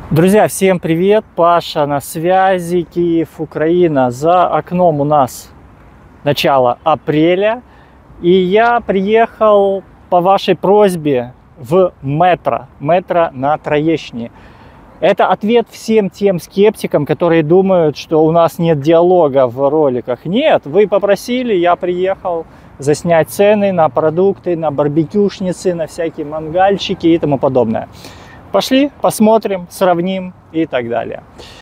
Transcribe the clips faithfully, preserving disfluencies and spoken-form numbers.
Друзья, всем привет! Паша на связи, Киев, Украина. За окном у нас начало апреля. И я приехал по вашей просьбе в метро. Метро на Троещине. Это ответ всем тем скептикам, которые думают, что у нас нет диалога в роликах. Нет, вы попросили, я приехал заснять цены на продукты, на барбекюшницы, на всякие мангальчики и тому подобное. Пошли, посмотрим, сравним и так далее.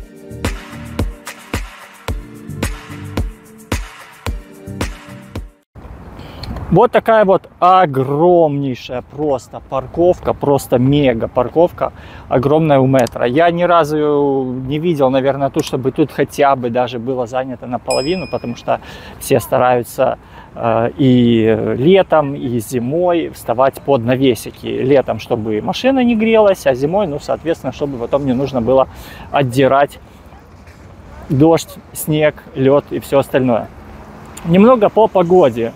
Вот такая вот огромнейшая просто парковка, просто мега парковка, огромная у метро. Я ни разу не видел, наверное, тут, чтобы тут хотя бы даже было занято наполовину, потому что все стараются э, и летом, и зимой вставать под навесики. Летом, чтобы машина не грелась, а зимой, ну, соответственно, чтобы потом не нужно было отдирать дождь, снег, лед и все остальное. Немного по погоде.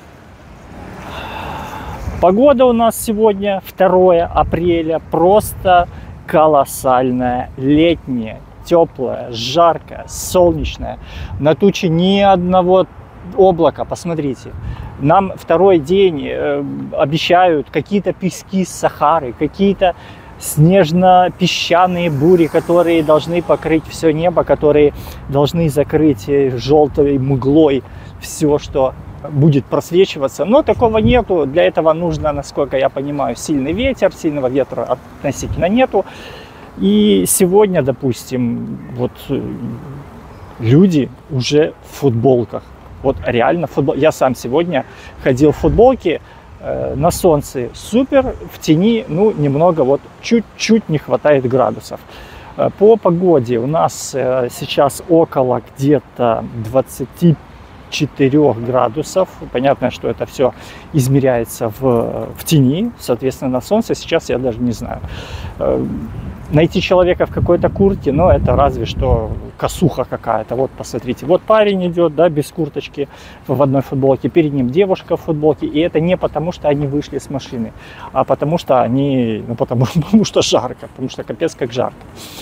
Погода у нас сегодня второе апреля, просто колоссальная, летняя, теплая, жаркая, солнечная. На туче ни одного облака, посмотрите. Нам второй день э, обещают какие-то пески с Сахары, какие-то снежно-песчаные бури, которые должны покрыть все небо, которые должны закрыть желтой мглой все, что будет просвечиваться, но такого нету. Для этого нужно, насколько я понимаю, сильный ветер, сильного ветра относительно нету. И сегодня, допустим, вот люди уже в футболках. Вот реально футбол. Я сам сегодня ходил в футболке э, на солнце, супер, в тени, ну немного, вот чуть-чуть не хватает градусов. По погоде у нас э, сейчас около где-то двадцати четырёх градусов. Понятно, что это все измеряется в, в тени, соответственно, на солнце сейчас я даже не знаю. Найти человека в какой-то куртке, но это разве что косуха какая-то. Вот посмотрите, вот парень идет, да, без курточки, в одной футболке, перед ним девушка в футболке, и это не потому, что они вышли с машины, а потому что они, ну потому, потому что жарко, потому что капец как жарко.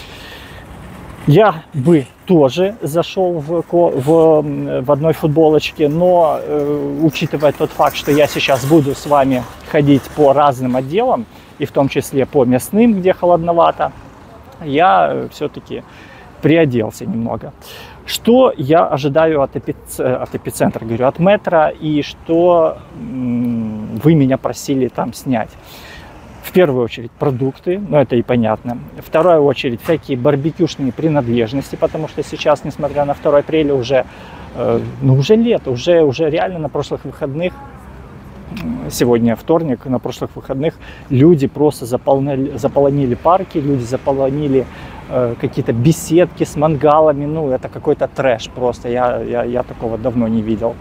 Я бы тоже зашел в, в, в одной футболочке, но э, учитывая тот факт, что я сейчас буду с вами ходить по разным отделам, и в том числе по мясным, где холодновато, я все-таки приоделся немного. Что я ожидаю от, эпиц... от эпицентра, говорю, от метро, и что м- вы меня просили там снять? В первую очередь продукты, но это и понятно. В вторую очередь всякие барбекюшные принадлежности, потому что сейчас, несмотря на второе апреля, уже, э, ну, уже лето, уже, уже реально на прошлых выходных, сегодня вторник, на прошлых выходных люди просто заполнили, заполонили парки, люди заполонили э, какие-то беседки с мангалами, ну это какой-то трэш просто, я, я, я такого давно не видел.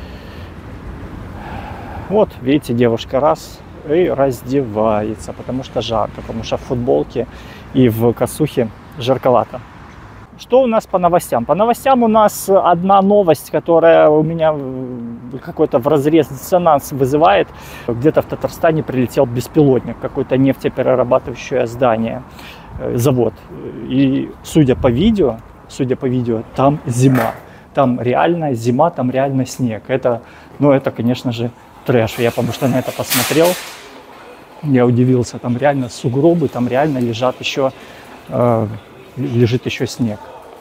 Вот, видите, девушка раз и раздевается, потому что жарко, потому что в футболке и в косухе жарковато. Что у нас по новостям? По новостям у нас одна новость, которая у меня какой-то вразрез диссонанс вызывает. Где-то в Татарстане прилетел беспилотник, какое-то нефтеперерабатывающее здание, завод. И судя по видео, судя по видео, там зима. Там реально зима, там реально снег. Это, ну, это, конечно же, трэш. Я потому что на это посмотрел, я удивился, там реально сугробы, там реально лежат еще, э, лежит еще снег.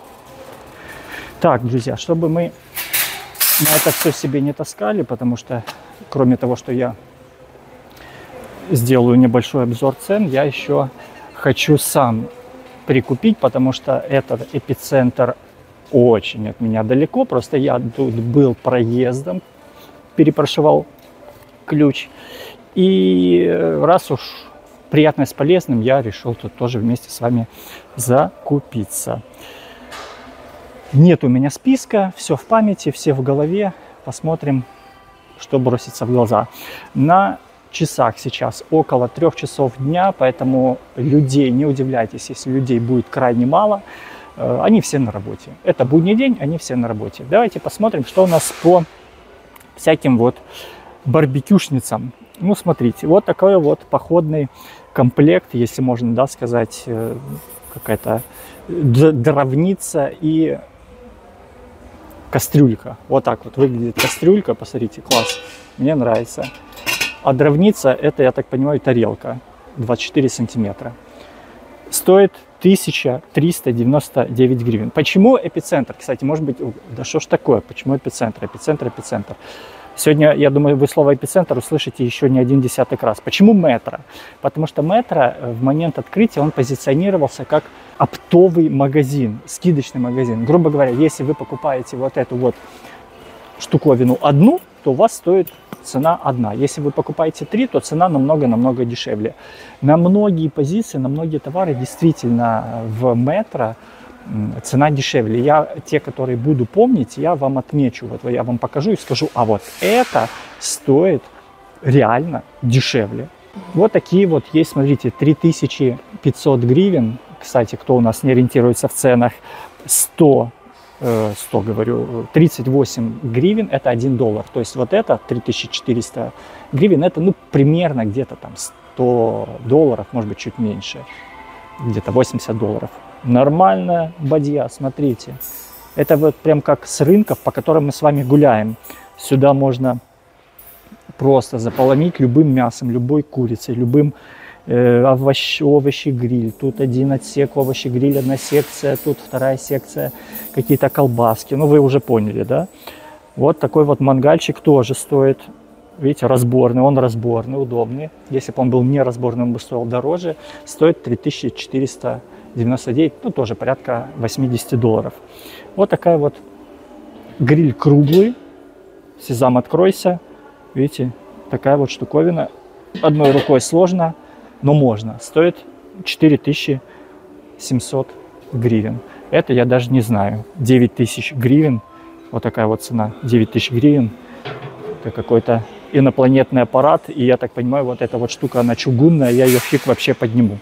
Так, друзья, чтобы мы на это все себе не таскали, потому что кроме того, что я сделаю небольшой обзор цен, я еще хочу сам прикупить, потому что этот эпицентр очень от меня далеко, просто я тут был проездом, перепрошивал ключ. И раз уж приятно с полезным, я решил тут тоже вместе с вами закупиться. Нет у меня списка, все в памяти, все в голове. Посмотрим, что бросится в глаза. На часах сейчас около трех часов дня, поэтому людей, не удивляйтесь, если людей будет крайне мало. Они все на работе. Это будний день, они все на работе. Давайте посмотрим, что у нас по всяким вот барбекюшницам. Ну, смотрите, вот такой вот походный комплект, если можно, да, сказать, какая-то дровница и кастрюлька. Вот так вот выглядит кастрюлька, посмотрите, класс, мне нравится. А дровница, это, я так понимаю, тарелка двадцать четыре сантиметра. Стоит тысяча триста девяносто девять гривен. Почему эпицентр? Кстати, может быть, да что ж такое, почему эпицентр? Эпицентр, эпицентр. Сегодня, я думаю, вы слово эпицентр услышите еще не один десяток раз. Почему метро? Потому что метро в момент открытия он позиционировался как оптовый магазин, скидочный магазин. Грубо говоря, если вы покупаете вот эту вот штуковину одну, то у вас стоит цена одна. Если вы покупаете три, то цена намного-намного дешевле. На многие позиции, на многие товары действительно в метро цена дешевле. Я те, которые буду помнить, я вам отмечу. Вот я вам покажу и скажу, а вот это стоит реально дешевле. Вот такие вот есть, смотрите, три тысячи пятьсот гривен. Кстати, кто у нас не ориентируется в ценах, сто, сто говорю, тридцать восемь гривен это один доллар. То есть вот это три тысячи четыреста гривен, это ну примерно где-то там сто долларов, может быть чуть меньше, где-то восемьдесят долларов. Нормальная бадья, смотрите. Это вот прям как с рынков, по которым мы с вами гуляем. Сюда можно просто заполонить любым мясом, любой курицей, любым э, овощ, овощи-гриль. Тут один отсек овощи-гриль, одна секция, тут вторая секция, какие-то колбаски. Ну, вы уже поняли, да? Вот такой вот мангальчик тоже стоит. Видите, разборный, он разборный, удобный. Если бы он был не разборный, он бы стоил дороже. Стоит три тысячи четыреста девяносто девять, ну тоже порядка восемьдесят долларов. Вот такая вот гриль круглый. Сезам, откройся. Видите, такая вот штуковина. Одной рукой сложно, но можно. Стоит четыре тысячи семьсот гривен. Это я даже не знаю. девять тысяч гривен. Вот такая вот цена. девять тысяч гривен. Это какой-то инопланетный аппарат. И я так понимаю, вот эта вот штука, она чугунная. Я ее фиг вообще подниму.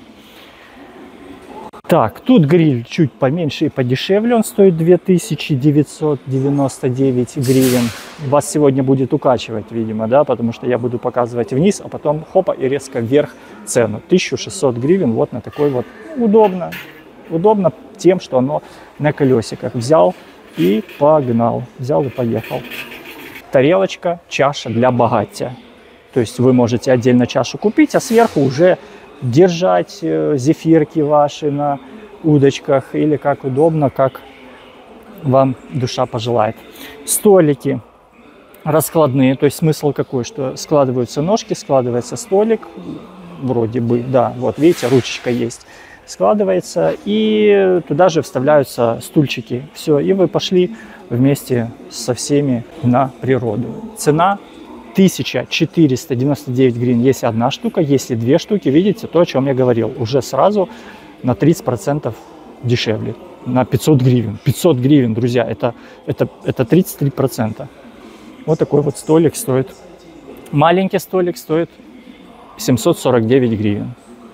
Так, тут гриль чуть поменьше и подешевле, он стоит две тысячи девятьсот девяносто девять гривен. Вас сегодня будет укачивать, видимо, да, потому что я буду показывать вниз, а потом хопа и резко вверх цену. тысяча шестьсот гривен вот на такой вот. Удобно. Удобно тем, что оно на колесиках. Взял и погнал. Взял и поехал. Тарелочка, чаша для богатия. То есть вы можете отдельно чашу купить, а сверху уже держать зефирки ваши на удочках или как удобно, как вам душа пожелает. Столики раскладные, то есть смысл какой, что складываются ножки, складывается столик, вроде бы, да, вот видите, ручечка есть, складывается, и туда же вставляются стульчики. Все, и вы пошли вместе со всеми на природу. Цена тысяча четыреста девяносто девять гривен, если одна штука, если две штуки, видите, то, о чем я говорил, уже сразу на тридцать процентов дешевле, на пятьсот гривен. пятьсот гривен, друзья, это, это, это тридцать три процента. Вот такой вот столик стоит. Маленький столик стоит семьсот сорок девять гривен.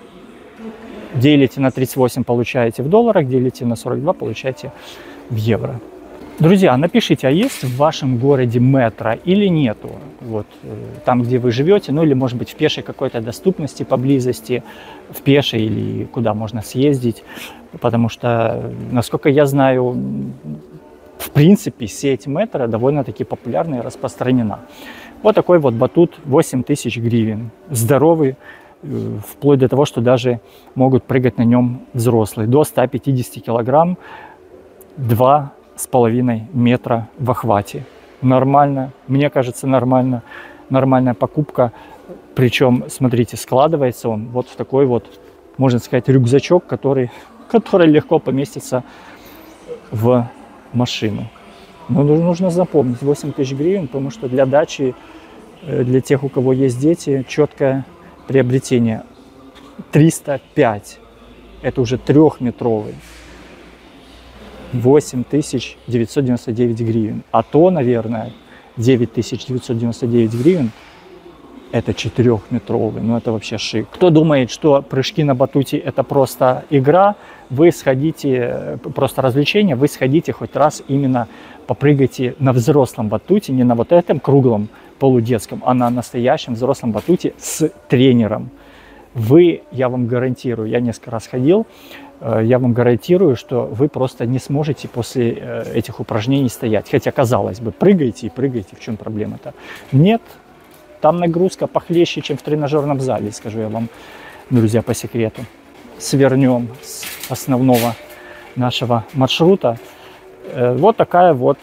Делите на тридцать восемь, получаете в долларах, делите на сорок два, получаете в евро. Друзья, напишите, а есть в вашем городе метро или нету? Вот там, где вы живете, ну или, может быть, в пешей какой-то доступности поблизости, в пешей или куда можно съездить. Потому что, насколько я знаю, в принципе, сеть метро довольно-таки популярна и распространена. Вот такой вот батут, восемь тысяч гривен. Здоровый, вплоть до того, что даже могут прыгать на нем взрослые. До ста пятидесяти килограмм, два с половиной метра в охвате. Нормально, мне кажется, нормально. Нормальная покупка. Причем, смотрите, складывается он вот в такой вот, можно сказать, рюкзачок, который, который легко поместится в машину. Но нужно запомнить, восемь тысяч гривен, потому что для дачи, для тех, у кого есть дети, четкое приобретение. триста пять. Это уже трехметровый. восемь тысяч девятьсот девяносто девять гривен. А то, наверное, девять тысяч девятьсот девяносто девять гривен это четырехметровый. Ну, это вообще шик. Кто думает, что прыжки на батуте это просто игра, вы сходите, просто развлечение, вы сходите хоть раз именно попрыгайте на взрослом батуте, не на вот этом круглом полудетском, а на настоящем взрослом батуте с тренером. Вы, я вам гарантирую, я несколько раз ходил, я вам гарантирую, что вы просто не сможете после этих упражнений стоять. Хотя, казалось бы, прыгайте и прыгайте, в чем проблема-то? Нет, там нагрузка похлеще, чем в тренажерном зале, скажу я вам, друзья, по секрету. Свернем с основного нашего маршрута. Вот такая вот,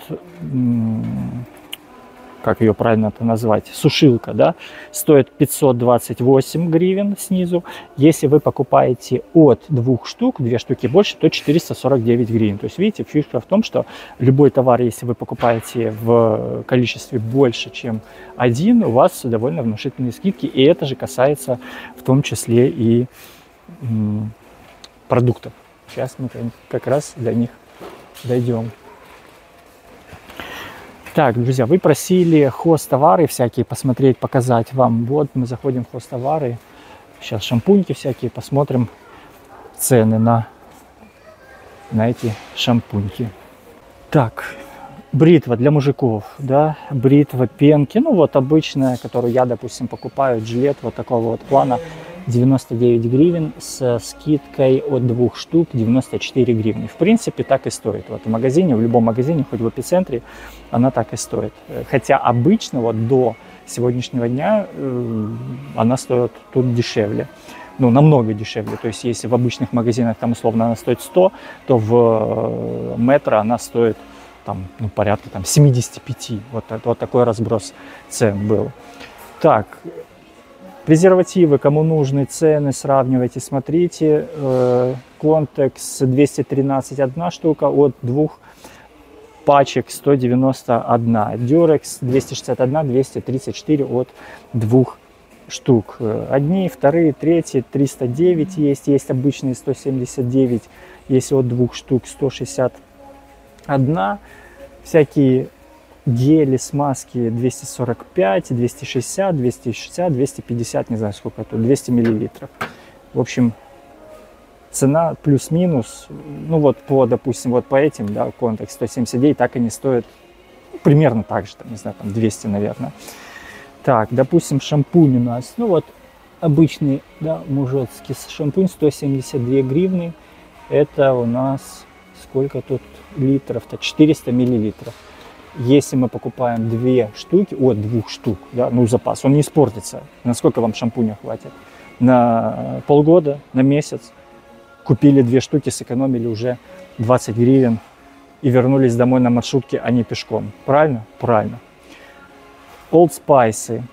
как ее правильно-то назвать, сушилка, да, стоит пятьсот двадцать восемь гривен снизу. Если вы покупаете от двух штук, две штуки больше, то четыреста сорок девять гривен. То есть, видите, фишка в том, что любой товар, если вы покупаете в количестве больше, чем один, у вас довольно внушительные скидки. И это же касается в том числе и м, продуктов. Сейчас мы как раз до них дойдем. Так, друзья, вы просили хозтовары всякие посмотреть, показать вам. Вот мы заходим в хозтовары. Сейчас шампуньки всякие, посмотрим цены на, на эти шампуньки. Так, бритва для мужиков, да, бритва пенки. Ну вот обычная, которую я, допустим, покупаю, Gillette вот такого вот плана. девяносто девять гривен с скидкой от двух штук девяносто четыре гривны. В принципе, так и стоит. Вот в магазине, в любом магазине, хоть в эпицентре, она так и стоит. Хотя обычно вот до сегодняшнего дня э, она стоит тут дешевле. Ну, намного дешевле. То есть, если в обычных магазинах там условно она стоит сто, то в э, Метро она стоит там, ну, порядка там семьдесят пять. Вот, вот такой разброс цен был. Так. Презервативы, кому нужны, цены сравнивайте, смотрите. Контекс двести тринадцать одна штука, от двух пачек сто девяносто одна. Дюрекс двести шестьдесят один, двести тридцать четыре от двух штук. Одни, вторые, третьи, триста девять есть, есть обычные сто семьдесят девять, есть от двух штук сто шестьдесят один. Всякие гели, смазки двести сорок пять, двести шестьдесят, двести шестьдесят, двести пятьдесят, не знаю сколько тут, двести миллилитров. В общем, цена плюс-минус, ну вот по, допустим, вот по этим, да, контекст сто семьдесят девять, так они стоят примерно так же, там, не знаю, там двести, наверное. Так, допустим, шампунь у нас, ну вот обычный, да, мужицкий шампунь сто семьдесят две гривны. Это у нас сколько тут литров-то? четыреста миллилитров. Если мы покупаем две штуки, от двух штук, да, ну запас, он не испортится. Насколько вам шампуня хватит? На полгода, на месяц. Купили две штуки, сэкономили уже двадцать гривен и вернулись домой на маршрутке, а не пешком. Правильно? Правильно. Old Spice.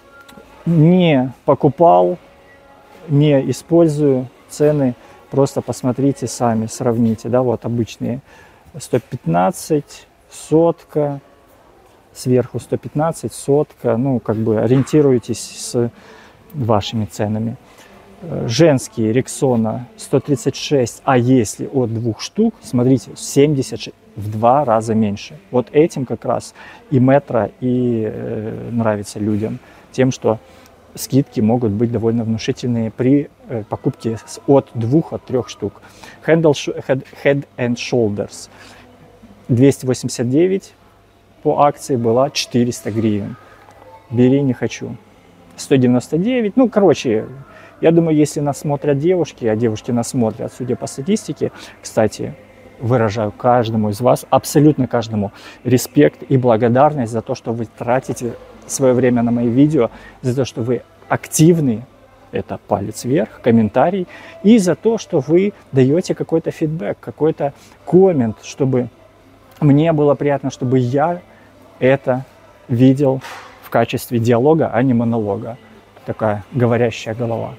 Не покупал, не использую. Цены просто посмотрите сами, сравните. Да, вот обычные сто пятнадцать. Сотка, сверху сто пятнадцать, сотка, ну, как бы ориентируйтесь с вашими ценами. Женские Рексона сто тридцать шесть, а если от двух штук, смотрите, семьдесят шесть, в два раза меньше. Вот этим как раз и Метро и э, нравится людям, тем, что скидки могут быть довольно внушительные при э, покупке от двух, от трех штук. Handle, head, head and Shoulders двести восемьдесят девять по акции была четыреста гривен. Бери, не хочу. сто девяносто девять. Ну, короче, я думаю, если нас смотрят девушки, а девушки нас смотрят, судя по статистике, кстати, выражаю каждому из вас, абсолютно каждому, респект и благодарность за то, что вы тратите свое время на мои видео, за то, что вы активны, это палец вверх, комментарий, и за то, что вы даете какой-то фидбэк, какой-то коммент, чтобы мне было приятно, чтобы я это видел в качестве диалога, а не монолога. Такая говорящая голова.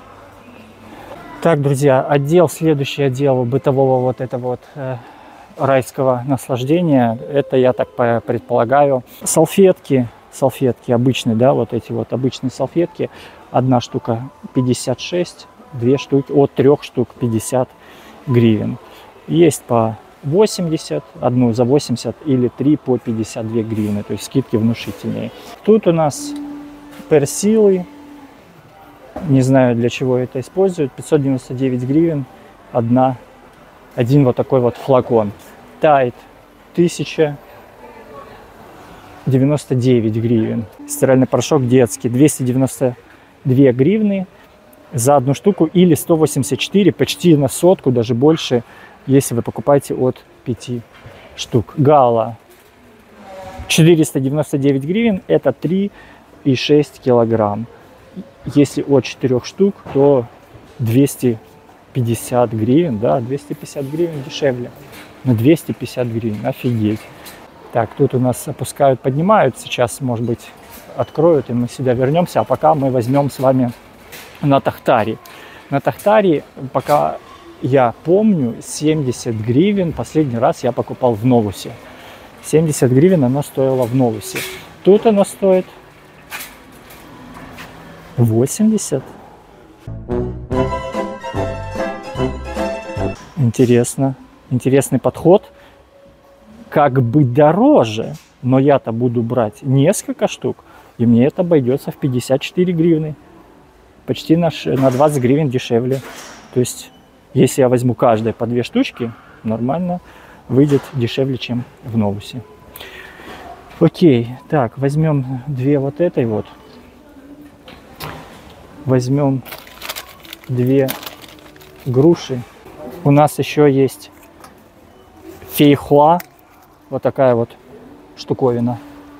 Так, друзья, отдел, следующий отдел бытового вот этого вот э, райского наслаждения. Это, я так предполагаю, салфетки, салфетки обычные, да, вот эти вот обычные салфетки. Одна штука пятьдесят шесть, две штуки, от трех штук пятьдесят гривен. Есть по восемьдесят, одну за восемьдесят или три по пятьдесят две гривны, то есть скидки внушительнее. Тут у нас персилы, не знаю для чего это используют, пятьсот девяносто девять гривен, одна, один вот такой вот флакон. Тайд тысяча девяносто девять гривен. Стиральный порошок детский двести девяносто две гривны. за одну штуку, или сто восемьдесят четыре, почти на сотку, даже больше, если вы покупаете от пяти штук. Гала четыреста девяносто девять гривен, это три и шесть килограмм. Если от четырёх штук, то двести пятьдесят гривен, да, двести пятьдесят гривен дешевле. На двести пятьдесят гривен, офигеть. Так, тут у нас опускают, поднимают, сейчас, может быть, откроют, и мы сюда вернемся, а пока мы возьмем с вами на Тахтари. На Тахтари, пока я помню, семьдесят гривен, последний раз я покупал в Новусе. семьдесят гривен она стоила в Новусе. Тут она стоит восемьдесят. Интересно. Интересный подход. Как бы дороже, но я-то буду брать несколько штук, и мне это обойдется в пятьдесят четыре гривны. Почти на, на двадцать гривен дешевле. То есть, если я возьму каждой по две штучки, нормально выйдет дешевле, чем в Новусе. Окей, так, возьмем две вот этой вот. Возьмем две груши. У нас еще есть фейхоа. Вот такая вот штуковина.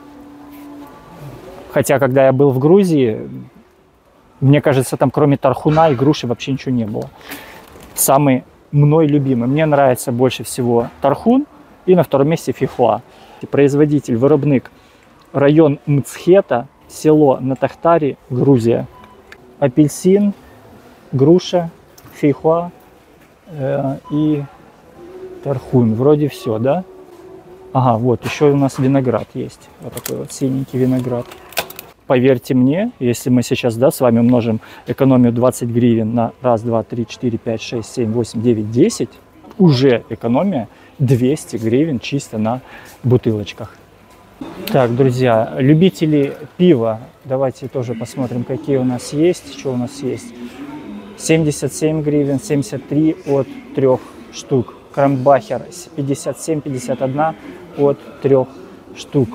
Хотя, когда я был в Грузии, мне кажется, там кроме тархуна и груши вообще ничего не было. Самый мной любимый. Мне нравится больше всего тархун и на втором месте фейхоа. Производитель, виробник, район Мцхета, село на Тахтари, Грузия. Апельсин, груша, фейхоа э, и тархун. Вроде все, да? Ага, вот, еще у нас виноград есть. Вот такой вот синенький виноград. Поверьте мне, если мы сейчас, да, с вами умножим экономию двадцать гривен на раз, два, три, четыре, пять, шесть, семь, восемь, девять, десять, уже экономия двести гривен чисто на бутылочках. Так, друзья, любители пива, давайте тоже посмотрим, какие у нас есть. Что у нас есть? семьдесят семь гривен, семьдесят три от трех штук. Крамбахер пятьдесят семь — пятьдесят один от трех штук.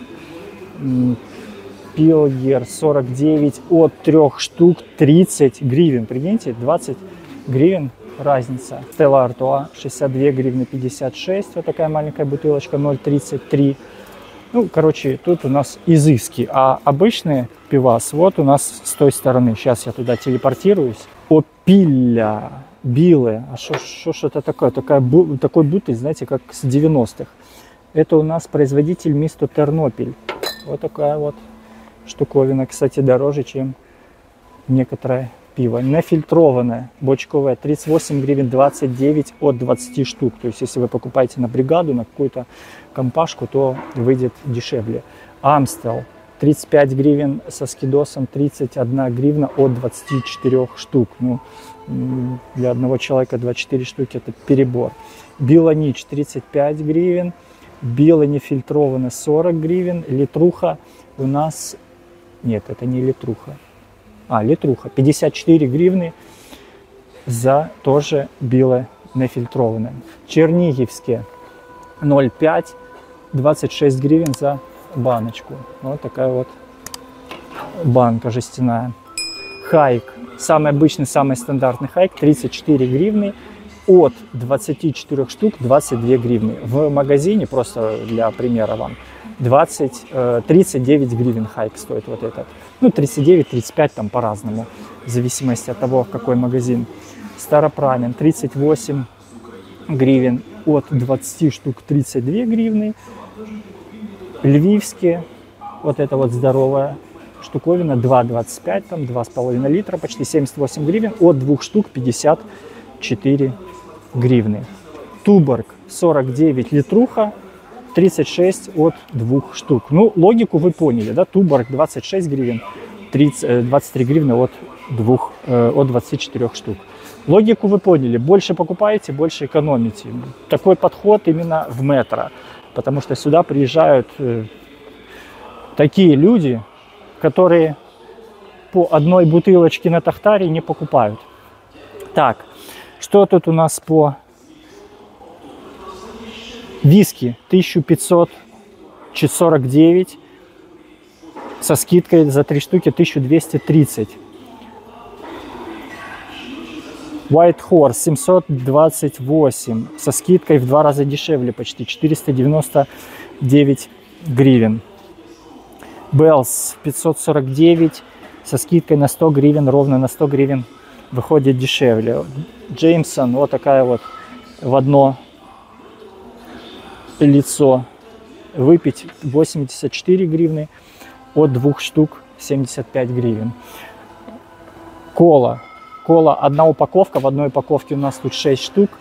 Пилгер сорок девять от трех штук, тридцать гривен. Прикиньте, двадцать гривен разница. Стелла Артуа шестьдесят две гривны пятьдесят шесть. Вот такая маленькая бутылочка ноль тридцать три. Ну, короче, тут у нас изыски. А обычные пивас вот у нас с той стороны. Сейчас я туда телепортируюсь. Опилля. Билы. А что ж это такое? Такая, такой бутыль, знаете, как с девяностых. Это у нас производитель Мисто Тернопиль. Вот такая вот штуковина. Кстати, дороже, чем некоторое пиво. Нефильтрованное, бочковое. тридцать восемь гривен двадцать девять от двадцати штук. То есть, если вы покупаете на бригаду, на какую-то компашку, то выйдет дешевле. Амстел. тридцать пять гривен со скидосом, тридцать одна гривна от двадцати четырёх штук. Ну, для одного человека двадцать четыре штуки это перебор. Билонич тридцать пять гривен, Било нефильтрованное сорок гривен, литруха у нас, нет, это не литруха, а литруха пятьдесят четыре гривны за тоже Било нефильтрованное. Чернигівские ноль пять, двадцать шесть гривен за баночку. Вот такая вот банка жестяная. Хайк. Самый обычный, самый стандартный хайк тридцать четыре гривны от двадцати четырёх штук двадцать две гривны. В магазине, просто для примера вам, двадцать, тридцать девять гривен хайк стоит вот этот. Ну, тридцать девять — тридцать пять там по-разному, в зависимости от того, какой магазин. Старопрамен тридцать восемь гривен от двадцати штук тридцать две гривны. Львивские, вот это вот здоровая штуковина, два двадцать пять, там два с половиной литра, почти семьдесят восемь гривен, от двух штук пятьдесят четыре гривны. Туборг сорок девять литруха, тридцать шесть от двух штук. Ну, логику вы поняли, да? Туборг двадцать шесть гривен, тридцать, двадцать три гривны от, двух, э, от двадцати четырёх штук. Логику вы поняли, больше покупаете, больше экономите. Такой подход именно в метро, потому что сюда приезжают э, такие люди, которые по одной бутылочке на Тахтари не покупают. Так, что тут у нас по виски? тысяча пятьсот сорок девять, со скидкой за три штуки тысяча двести тридцать. White Horse семьсот двадцать восемь, со скидкой в два раза дешевле почти, четыреста девяносто девять гривен. Bells пятьсот сорок девять, со скидкой на сто гривен, ровно на сто гривен выходит дешевле. Jameson, вот такая вот в одно лицо. Выпить восемьдесят четыре гривны, от двух штук семьдесят пять гривен. Кола. Кола, одна упаковка, в одной упаковке у нас тут шесть штук,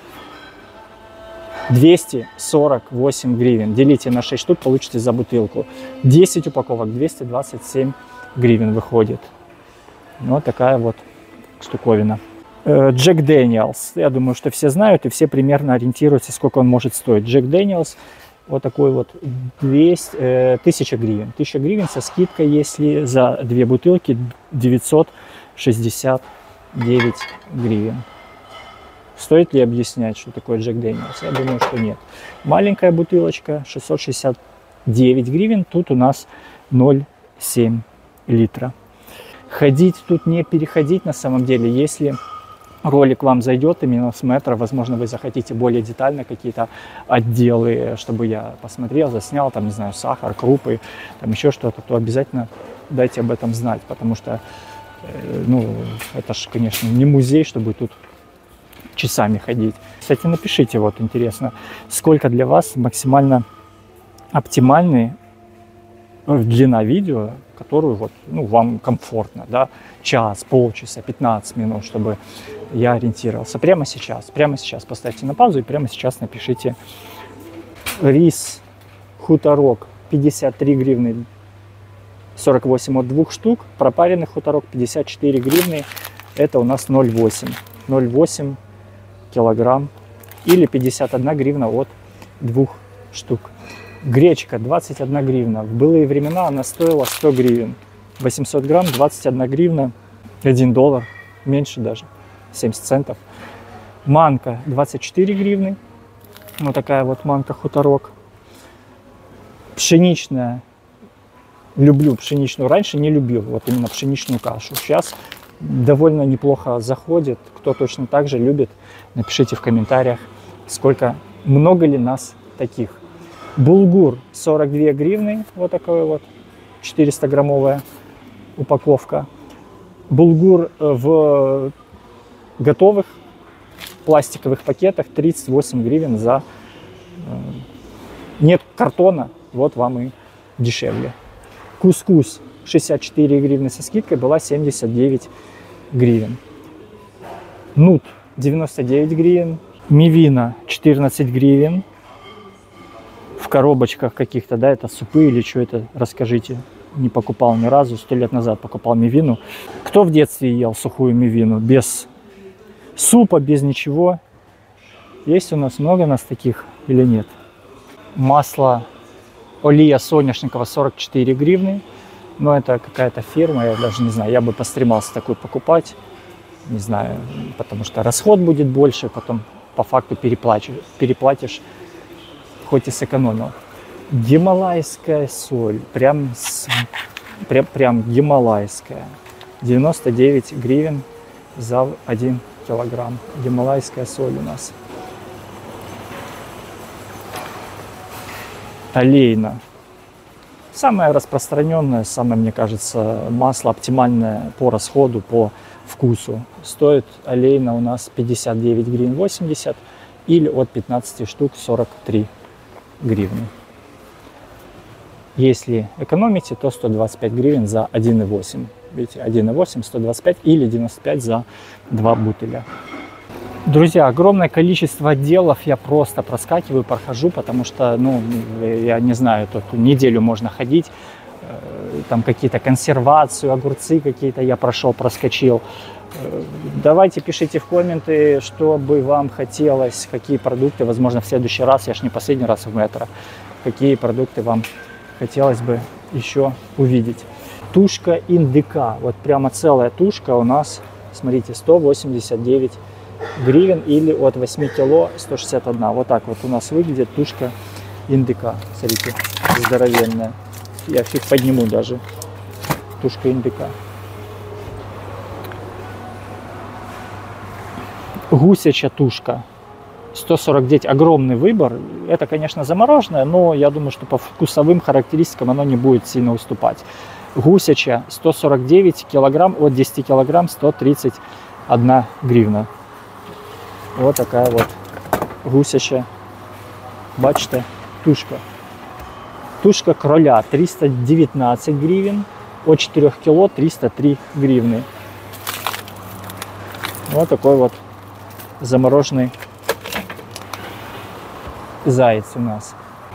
двести сорок восемь гривен. Делите на шесть штук, получите за бутылку. десять упаковок, двести двадцать семь гривен выходит. Вот такая вот штуковина. Джек Дэниелс. Я думаю, что все знают и все примерно ориентируются, сколько он может стоить. Джек Дэниелс. Вот такой вот двести, э, тысяча гривен. тысяча гривен со скидкой, если за две бутылки девятьсот шестьдесят девять гривен. Стоит ли объяснять, что такое Джек Дэниелс? Я думаю, что нет. Маленькая бутылочка шестьсот шестьдесят девять гривен. Тут у нас ноль целых семь литра. Ходить тут не переходить на самом деле. Если ролик вам зайдет именно с метро, возможно, вы захотите более детально какие-то отделы, чтобы я посмотрел, заснял, там, не знаю, сахар, крупы, там еще что-то, то обязательно дайте об этом знать, потому что, э, ну, это же, конечно, не музей, чтобы тут часами ходить. Кстати, напишите, вот, интересно, сколько для вас максимально оптимальный длина видео, которую вот, ну, вам комфортно, да, час, полчаса, пятнадцать минут, чтобы я ориентировался. Прямо сейчас, прямо сейчас поставьте на паузу и прямо сейчас напишите рис хуторок пятьдесят три гривны сорок восемь от двух штук, пропаренный хуторок пятьдесят четыре гривны, это у нас ноль целых восемь, ноль целых восемь килограмм, или пятьдесят одна гривна от двух штук. Гречка двадцать одна гривна. В былые времена она стоила сто гривен. восемьсот грамм, двадцать одна гривна, один доллар, меньше даже, семьдесят центов. Манка двадцать четыре гривны. Вот такая вот манка хуторок. Пшеничная. Люблю пшеничную. Раньше не любил вот именно пшеничную кашу. Сейчас довольно неплохо заходит. Кто точно так же любит, напишите в комментариях, сколько, много ли нас таких. Булгур сорок две гривны, вот такая вот четыреста граммовая упаковка. Булгур в готовых пластиковых пакетах тридцать восемь гривен за... Нет картона, вот вам и дешевле. Кускус шестьдесят четыре гривны со скидкой, была семьдесят девять гривен. Нут девяносто девять гривен. Мивина четырнадцать гривен. В коробочках каких-то, да, это супы или что это, расскажите. Не покупал ни разу, сто лет назад покупал мивину. Кто в детстве ел сухую мивину без супа, без ничего? Есть у нас много нас таких или нет? Масло Олия соняшникового сорок четыре гривны. Но это какая-то фирма, я даже не знаю, я бы постремался такую покупать. Не знаю, потому что расход будет больше, потом по факту переплатишь, переплатишь, хоть и сэкономил. Гималайская соль, прям, с, прям, прям гималайская, девяносто девять гривен за один килограмм. Гималайская соль у нас. Олейна. Самое распространенное, самое, мне кажется, масло оптимальное по расходу, по вкусу. Стоит олейна у нас пятьдесят девять гривен восемьдесят или от пятнадцати штук сорок три гривны. Если экономите, то сто двадцать пять гривен за один и восемь. Видите, один и восемь, сто двадцать пять или девяносто пять за два бутыля. Друзья, огромное количество отделов я просто проскакиваю, прохожу, потому что, ну, я не знаю, тут неделю можно ходить, там какие-то консервацию, огурцы какие-то я прошел, проскочил. Давайте пишите в комменты, что бы вам хотелось, какие продукты, возможно, в следующий раз, я ж не последний раз в метро, какие продукты вам хотелось бы еще увидеть. Тушка индыка, вот прямо целая тушка у нас, смотрите, сто восемьдесят девять гривен или от восьми кило сто шестьдесят один. Вот так вот у нас выглядит тушка индыка. Смотрите, здоровенная. Я фиг подниму даже. Тушка индыка. Гусяча тушка. сто сорок девять, огромный выбор. Это, конечно, замороженное, но я думаю, что по вкусовым характеристикам оно не будет сильно уступать. Гусяча сто сорок девять килограмм, от десяти килограмм сто тридцать одна гривна. Вот такая вот гусяча, бачите, тушка. Тушка кроля триста девятнадцать гривен, от четырёх кило триста три гривны. Вот такой вот замороженный заяц у нас.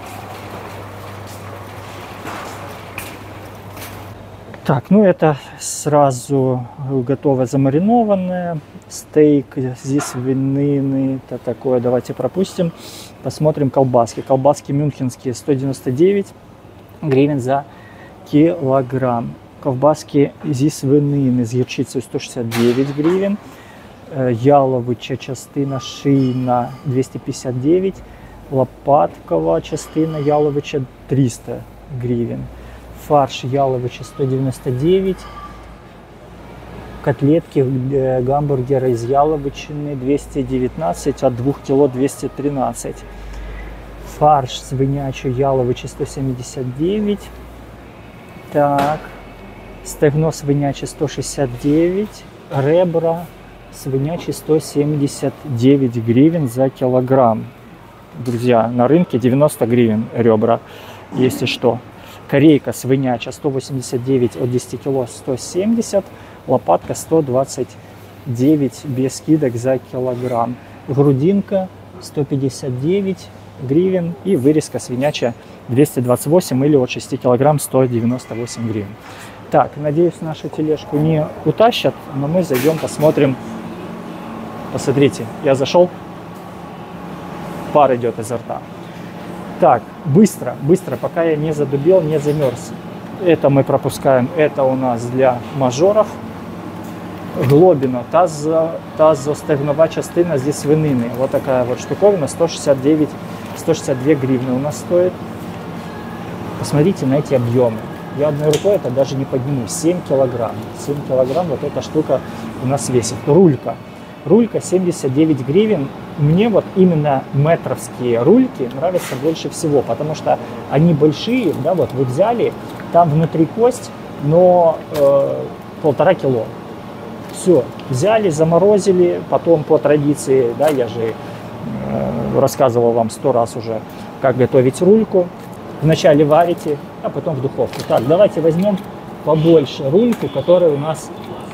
Так, ну это сразу готово замаринованное. Стейк из свинины, это такое, давайте пропустим. Посмотрим колбаски. Колбаски мюнхенские сто девяносто девять гривен за килограмм. Колбаски из свинины с гірчицею сто шестьдесят девять гривен. Яловича частина шийна двести пятьдесят девять. Лопаткова частина яловича триста гривен. Фарш яловича сто девяносто девять. Котлетки гамбургера из яловичины двести девятнадцать, от двух кило двести тринадцать. Фарш свинячий яловичий сто семьдесят девять. Так. Стегно свинячий сто шестьдесят девять. Ребра свинячий сто семьдесят девять гривен за килограмм. Друзья, на рынке девяносто гривен ребра, если что. Корейка свиняча сто восемьдесят девять, от десяти кило сто семьдесят. Лопатка сто двадцать девять без скидок за килограмм. Грудинка сто пятьдесят девять гривен. И вырезка свинячая двести двадцать восемь, или от шести килограмм сто девяносто восемь гривен. Так, надеюсь, нашу тележку не утащат, но мы зайдем, посмотрим. Посмотрите, я зашел, пар идет изо рта. Так, быстро, быстро, пока я не задубел, не замерз. Это мы пропускаем, это у нас для мажоров. Глобіно, тазо, тазостегнова частина зі свинини. Вот такая вот штуковина, сто шестьдесят девять, сто шестьдесят две гривны у нас стоит. Посмотрите на эти объемы. Я одной рукой это даже не подниму. семь килограмм. семь килограмм вот эта штука у нас весит. Рулька. Рулька семьдесят девять гривен. Мне вот именно метровские рульки нравятся больше всего, потому что они большие, да, вот вы взяли, там внутри кость, но э, полтора кило. Все, взяли, заморозили, потом по традиции, да, я же э, рассказывал вам сто раз уже, как готовить рульку. Вначале варите, а потом в духовку. Так, давайте возьмем побольше рульку, которая у нас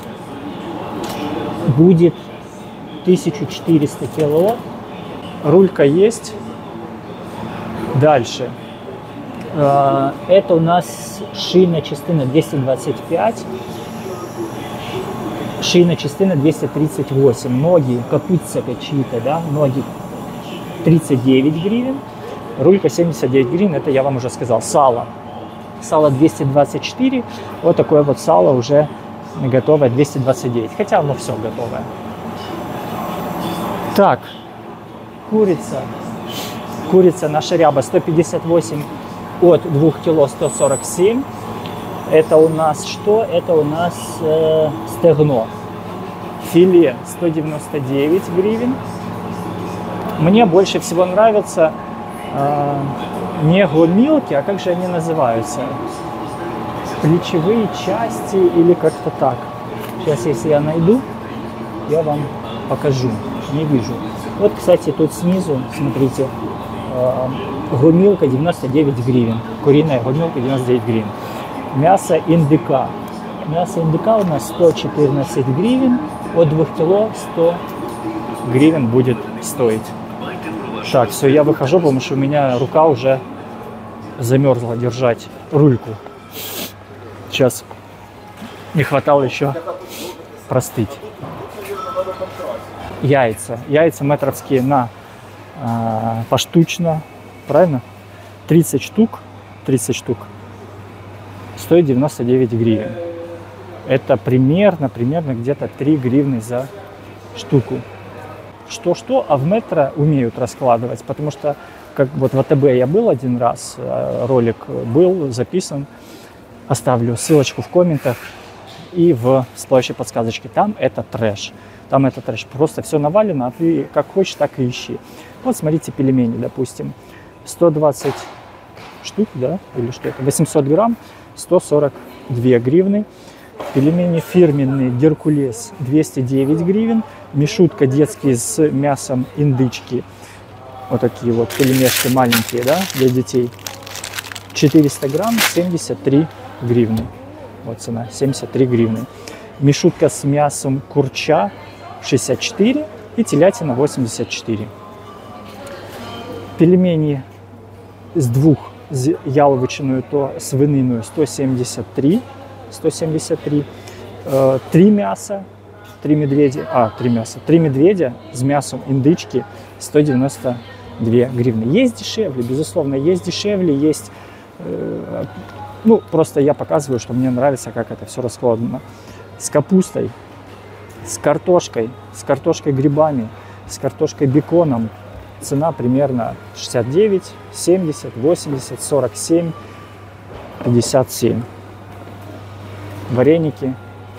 будет тысяча четыреста кило. Рулька есть. Дальше. Э, это у нас шийна частина двести двадцать пять. Шийна частина двести тридцать восемь. Ноги, капуцця какие-то, да, ноги тридцать девять гривен. Рулька семьдесят девять гривен, это я вам уже сказал. Сало. Сало двести двадцать четыре. Вот такое вот сало уже готовое, двести двадцать девять. Хотя оно все готовое. Так, курица. Курица наша ряба сто пятьдесят восемь, от двух кило сто сорок семь. Это у нас что? Это у нас э, стегно. Филе сто девяносто девять гривен. Мне больше всего нравятся э, не гомилки, а как же они называются? Плечевые части или как-то так. Сейчас, если я найду, я вам покажу. Не вижу. Вот, кстати, тут снизу, смотрите, э, гомилка девяносто девять гривен. Куриная гомилка девяносто девять гривен. Мясо индыка. Мясо индыка у нас сто четырнадцать гривен. От двух кило сто гривен будет стоить. Так, все, я выхожу, потому что у меня рука уже замерзла держать рульку. Сейчас не хватало еще простыть. Яйца. Яйца метровские на э, поштучно. Правильно? тридцать штук. тридцать штук. Стоит девяносто девять гривен. Это примерно, примерно где-то три гривны за штуку. Что-что, а в метро умеют раскладывать, потому что, как вот в АТБ я был один раз, ролик был записан, оставлю ссылочку в комментах и в всплывающей подсказочке. Там это трэш. Там это трэш, просто все навалено, а ты как хочешь, так и ищи. Вот смотрите, пельмени, допустим, сто двадцать штук, да, или что это, восемьсот грамм, сто сорок две гривны. Пельмени фирменные Геркулес двести девять гривен. Мишутка детские с мясом индычки. Вот такие вот пельмешки маленькие, да, для детей. четыреста грамм, семьдесят три гривны. Вот цена, семьдесят три гривны. Мишутка с мясом курча шестьдесят четыре и телятина восемьдесят четыре. Пельмени с двух, с яловичную, то свиную сто семьдесят три. сто семьдесят три. Э, три мяса, три медведя, а, три мяса, три медведя с мясом индычки сто девяносто две гривны. Есть дешевле, безусловно, есть дешевле, есть, э, ну, просто я показываю, что мне нравится, как это все раскладано. С капустой, с картошкой, с картошкой грибами, с картошкой беконом. Цена примерно шестьдесят девять, семьдесят, восемьдесят, сорок семь, пятьдесят семь. Вареники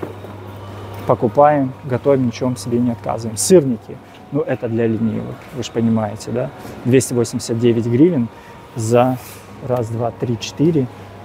покупаем, готовим, ничем себе не отказываем. Сырники, ну это для ленивых, вы же понимаете, да? двести восемьдесят девять гривен за раз, два, три, четыре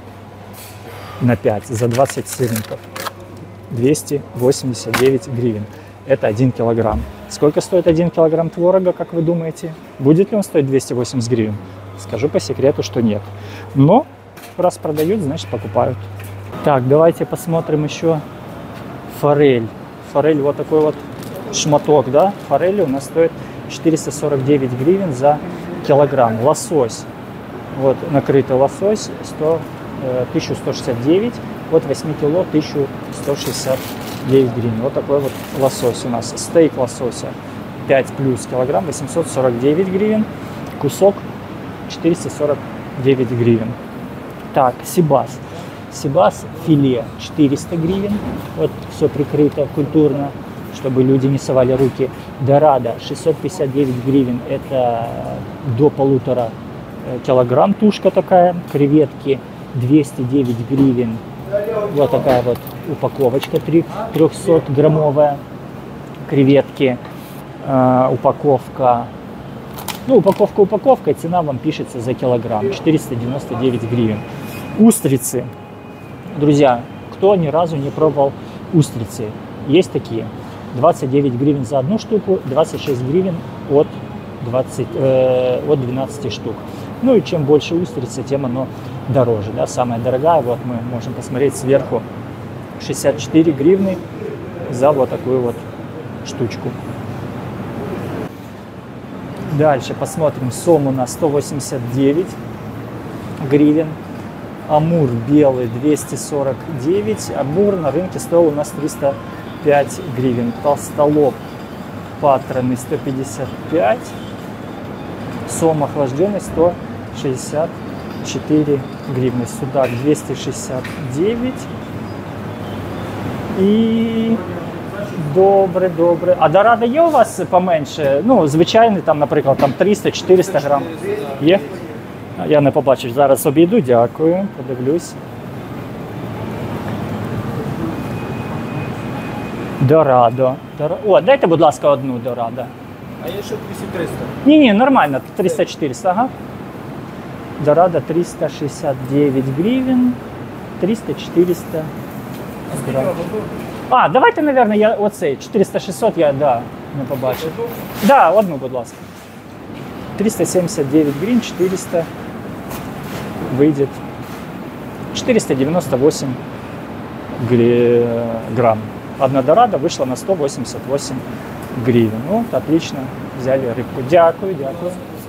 на пять, за двадцать сырников. двести восемьдесят девять гривен. Это один килограмм. Сколько стоит один килограмм творога, как вы думаете? Будет ли он стоить двести восемьдесят гривен? Скажу по секрету, что нет. Но раз продают, значит покупают. Так, давайте посмотрим еще форель. Форель вот такой вот шматок, да? Форель у нас стоит четыреста сорок девять гривен за килограмм. Лосось. Вот накрытый лосось тысяча сто шестьдесят девять. От восьми кило тысяча сто шестьдесят девять гривен. Вот такой вот лосось у нас. Стейк лосося пять плюс килограмм, восемьсот сорок девять гривен. Кусок четыреста сорок девять гривен. Так, сибас. Сибас филе четыреста гривен. Вот все прикрыто культурно, чтобы люди не совали руки. Дорадо шестьсот пятьдесят девять гривен. Это до полутора килограмм тушка такая. Креветки двести девять гривен. Вот такая вот упаковочка трехсотграммовая. Креветки. Э, упаковка. Ну, упаковка упаковка. Цена вам пишется за килограмм. четыреста девяносто девять гривен. Устрицы. Друзья, кто ни разу не пробовал устрицы? Есть такие. двадцать девять гривен за одну штуку, двадцать шесть гривен от, двадцати, э, от двенадцати штук. Ну и чем больше устрицы, тем оно дороже. Да? Самая дорогая, вот мы можем посмотреть сверху, шестьдесят четыре гривны за вот такую вот штучку. Дальше посмотрим. Сом у нас сто восемьдесят девять гривен. Амур белый двести сорок девять. Амур на рынке стоил у нас триста пять гривен. Толстолоб патроны сто пятьдесят пять. Сом охлажденный сто шестьдесят четыре гривны. Судак двести шестьдесят девять. И добре, добре. А дорадо є у вас поменше? Ну, звичайний, там, наприклад, там триста-чотириста грам. Є? Я не побачив, зараз обійду, дякую, подивлюсь. Дорадо. Дор... О, дайте, будь ласка, одну дорадо. А є ще триста? Ні-ні, нормально, триста-чотириста, ага. Дорадо триста шестьдесят девять гривен, триста-чотириста грам. А, давайте, наверное, я оцей, чотириста-шістсот я, да, не побачив. Да, одну, будь ласка. триста семьдесят девять гривен, четыреста выйдет, четыреста девяносто восемь грамм. Одна дорадо вышла на сто восемьдесят восемь гривен. Вот, отлично, взяли рыбку. Дякую, дякую.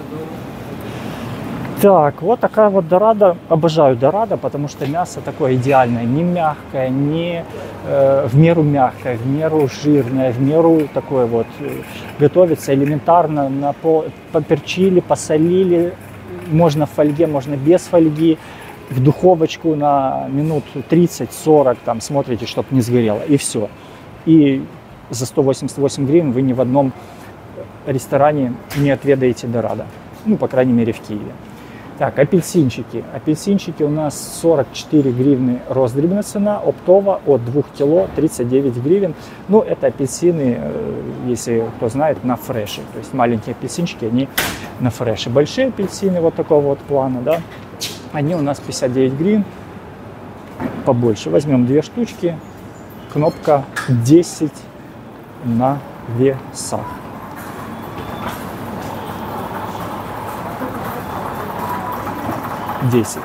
Так, вот такая вот дорадо. Обожаю дорадо, потому что мясо такое идеальное, не мягкое, не э, в меру мягкое, в меру жирное, в меру такое вот. Готовится элементарно, на пол, поперчили, посолили, можно в фольге, можно без фольги, в духовочку на минут тридцать-сорок, там смотрите, чтобы не сгорело, и все. И за сто восемьдесят восемь гривен вы ни в одном ресторане не отведаете дорадо, ну, по крайней мере, в Киеве. Так, апельсинчики. Апельсинчики у нас сорок четыре гривны роздрібная цена, оптово от двух кило тридцать девять гривен. Ну, это апельсины, если кто знает, на фреше. То есть маленькие апельсинчики, они на фреше. Большие апельсины вот такого вот плана, да, они у нас пятьдесят девять гривен. Побольше. Возьмем две штучки. Кнопка десять на весах. десять.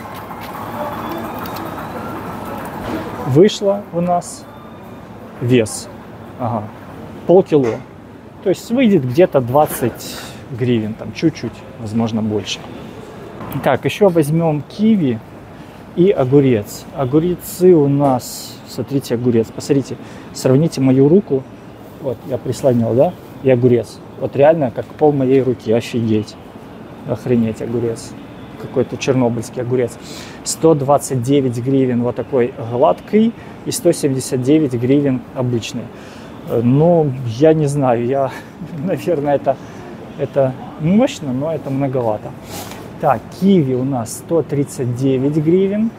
Вышло у нас вес. Ага. Полкило. То есть выйдет где-то двадцать гривен. Там чуть-чуть, возможно, больше. Так, еще возьмем киви и огурец. Огурцы у нас, смотрите, огурец. Посмотрите, сравните мою руку. Вот, я прислонил, да? И огурец. Вот реально, как пол моей руки. Офигеть. Охренеть, огурец. Какой-то чернобыльский огурец. сто двадцать девять гривен вот такой гладкий и сто семьдесят девять гривен обычный. Ну, я не знаю, я, наверное, это, это мощно, но это многовато. Так, киви у нас сто тридцать девять гривен.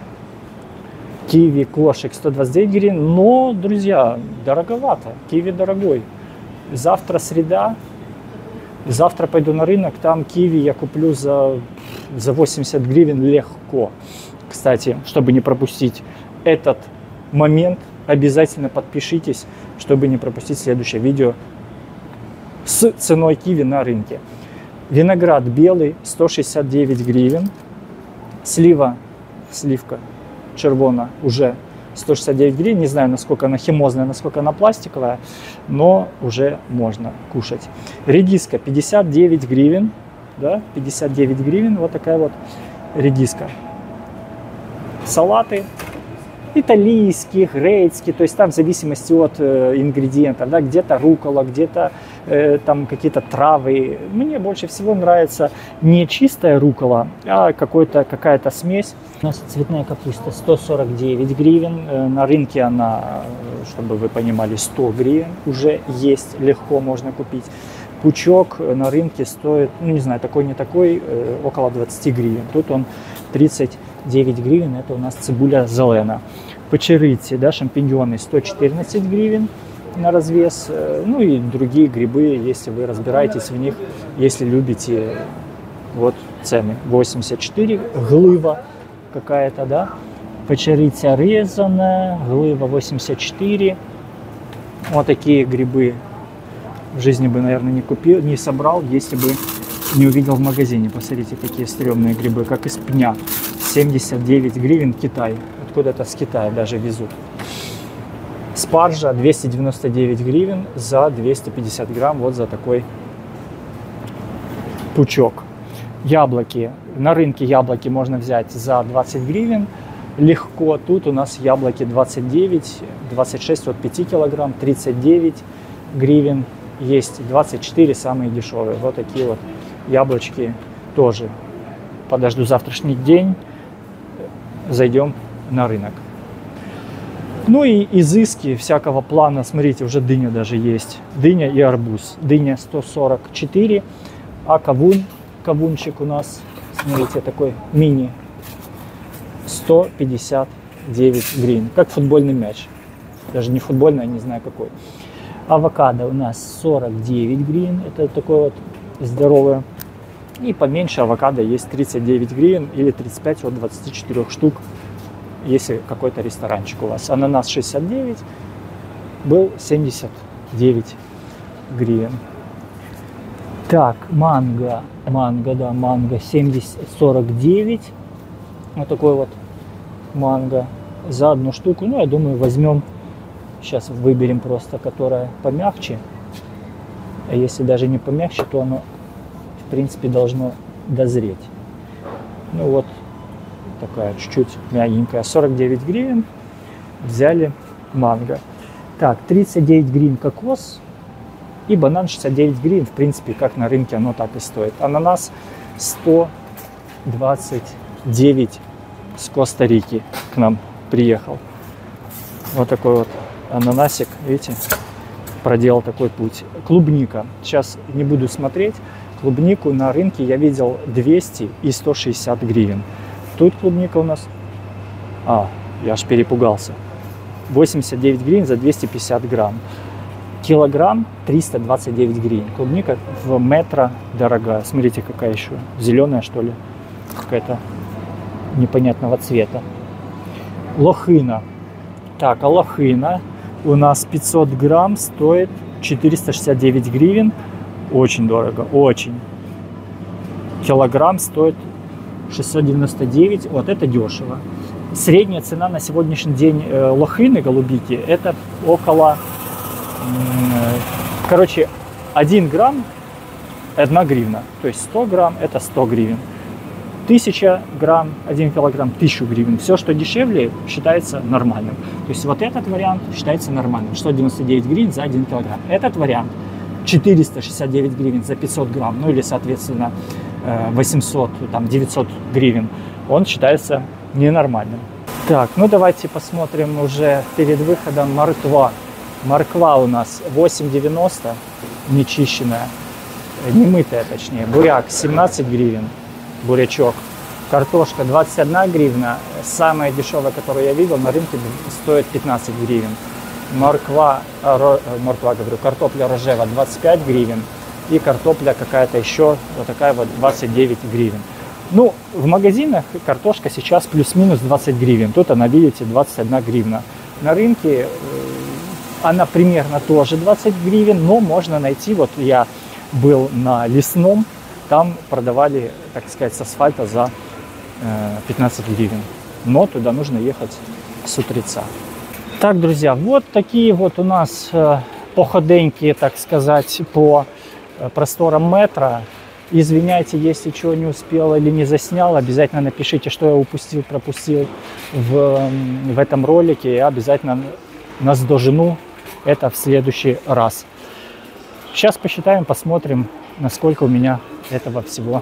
Киви кошек сто двадцать девять гривен. Но, друзья, дороговато. Киви дорогой. Завтра среда. Завтра пойду на рынок, там киви я куплю за, за восемьдесят гривен легко. Кстати, чтобы не пропустить этот момент, обязательно подпишитесь, чтобы не пропустить следующее видео с ценой киви на рынке. Виноград белый сто шестьдесят девять гривен. Слива, сливка червона уже сто шестьдесят девять гривен. Не знаю, насколько она химозная, насколько она пластиковая, но уже можно кушать. Редиска пятьдесят девять гривен. Да, пятьдесят девять гривен. Вот такая вот редиска. Салаты итальянские, грецкие, то есть там в зависимости от э, ингредиентов, да, где-то рукола, где-то э, там какие-то травы. Мне больше всего нравится не чистая рукола, а какой-то, какая-то смесь. У нас цветная капуста сто сорок девять гривен, э, на рынке она, чтобы вы понимали, сто гривен уже есть, легко можно купить. Пучок на рынке стоит, ну не знаю, такой не такой, э, около двадцати гривен. Тут он тридцать девять гривен, это у нас цибуля зелена. Печерицы, да, шампиньоны сто четырнадцать гривен на развес. Э, ну и другие грибы, если вы разбираетесь в них, если любите, вот цены. восемьдесят четыре, глыва какая-то, да. Печерица резаная, глыва восемьдесят четыре. Вот такие грибы в жизни бы, наверное, не купил, не собрал, если бы не увидел в магазине. Посмотрите, какие стрёмные грибы, как из пня. семьдесят девять гривен, Китай. Откуда-то с Китая даже везут. Спаржа двести девяносто девять гривен за двести пятьдесят грамм, вот за такой пучок. Яблоки. На рынке яблоки можно взять за двадцать гривен. Легко. Тут у нас яблоки двадцать девять, двадцать шесть от пяти килограмм, тридцать девять гривен. Есть двадцать четыре, самые дешевые. Вот такие вот яблочки тоже. Подожду завтрашний день, зайдем на рынок. Ну и изыски всякого плана. Смотрите, уже дыня даже есть. Дыня и арбуз. Дыня сто сорок четыре, а кавун, кавунчик у нас, смотрите, такой мини, сто пятьдесят девять гривен. Как футбольный мяч. Даже не футбольный, не знаю какой. Авокадо у нас сорок девять гривен. Это такое вот здоровое. И поменьше авокадо есть тридцать девять гривен или тридцать пять от двадцати четырёх штук, если какой-то ресторанчик у вас. Ананас шестьдесят девять, был семьдесят девять гривен. Так, манго, манго, да, манго семьдесят, сорок девять. Вот такой вот манго за одну штуку. Ну, я думаю, возьмем, сейчас выберем просто, которая помягче. А если даже не помягче, то оно, в принципе, должно дозреть. Ну вот такая чуть-чуть мягенькая. сорок девять гривен. Взяли манго. Так, тридцать девять гривен кокос. И банан шестьдесят девять гривен. В принципе, как на рынке оно так и стоит. Ананас сто двадцать девять с Коста-Рики к нам приехал. Вот такой вот ананасик, видите, проделал такой путь. Клубника. Сейчас не буду смотреть. Клубнику на рынке я видел двести и сто шестьдесят гривен. Тут клубника у нас... А, я аж перепугался. восемьдесят девять гривен за двести пятьдесят грамм. Килограмм триста двадцать девять гривен. Клубника в метро дорогая. Смотрите, какая еще. Зеленая, что ли? Какая-то непонятного цвета. Лохина. Так, а лохина у нас пятьсот грамм стоит четыреста шестьдесят девять гривен. Очень дорого, очень. Килограмм стоит шестьсот девяносто девять. Вот это дешево. Средняя цена на сегодняшний день э, лохины, голубики, это около... Э, короче, один грамм одна гривна. То есть сто грамм это сто гривен. тысяча грамм, один килограмм, тысячу гривен. Все, что дешевле, считается нормальным. То есть вот этот вариант считается нормальным. сто девяносто девять гривен за один килограмм. Этот вариант четыреста шестьдесят девять гривен за пятьсот грамм, ну или, соответственно, восемьсот, там, девятьсот гривен, он считается ненормальным. Так, ну давайте посмотрим уже перед выходом морква. Морква у нас восемь девяносто, нечищенная, немытая точнее. Буряк семнадцать гривен, бурячок. Картошка двадцать одна гривна, самая дешевая, которую я видел на рынке, стоит пятнадцать гривен. Морква, ро, морква, говорю, картопля рожева двадцать пять гривен. И картопля какая-то еще, вот такая вот, двадцать девять гривен. Ну, в магазинах картошка сейчас плюс-минус двадцать гривен. Тут она, видите, двадцать одна гривна. На рынке она примерно тоже двадцать гривен, но можно найти, вот я был на Лесном, там продавали, так сказать, с асфальта за пятнадцать гривен. Но туда нужно ехать с утреца. Так, друзья, вот такие вот у нас э, походеньки, так сказать, по э, просторам метро. Извиняйте, если чего не успел или не заснял. Обязательно напишите, что я упустил, пропустил в, в этом ролике. Я обязательно наздожену это в следующий раз. Сейчас посчитаем, посмотрим, насколько у меня этого всего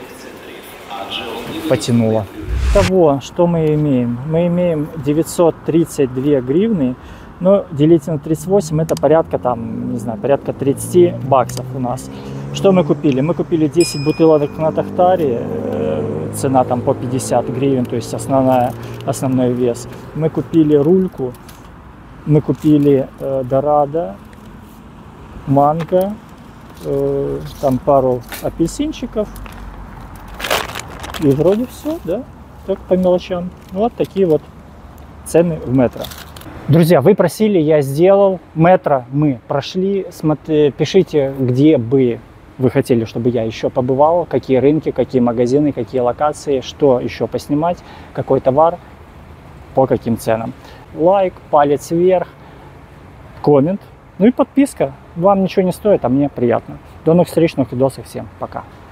потянуло. Того, что мы имеем? Мы имеем девятьсот тридцать две гривны, но делить на тридцать восемь, это порядка там, не знаю, порядка тридцать баксов у нас. Что мы купили? Мы купили десять бутылок на Тахтаре, цена там по пятьдесят гривен, то есть основная, основной вес. Мы купили рульку, мы купили э, дорадо, манго, э, там пару апельсинчиков, и вроде все, да? Так по мелочам. Вот такие вот цены в метро. Друзья, вы просили, я сделал. Метро мы прошли. Смотри, пишите, где бы вы хотели, чтобы я еще побывал, какие рынки, какие магазины, какие локации, что еще поснимать, какой товар, по каким ценам. Лайк, палец вверх, коммент, ну и подписка. Вам ничего не стоит, а мне приятно. До новых встреч, новых видосов. Всем пока.